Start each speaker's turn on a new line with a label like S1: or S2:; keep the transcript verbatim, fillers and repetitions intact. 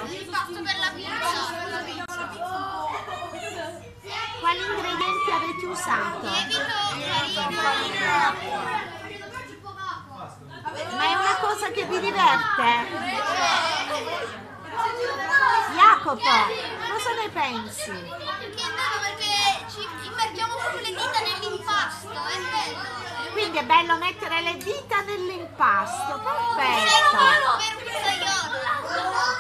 S1: L'impasto per la pizza.
S2: Quali ingredienti avete usato?
S1: Lievito, farina.
S2: Ma è una cosa che vi diverte? Jacopo, cosa ne pensi?
S1: Che è bello perché ci immergiamo proprio le dita nell'impasto, è bello.
S2: Quindi è bello mettere le dita nell'impasto, perfetto.
S1: Per un pizzaiolo.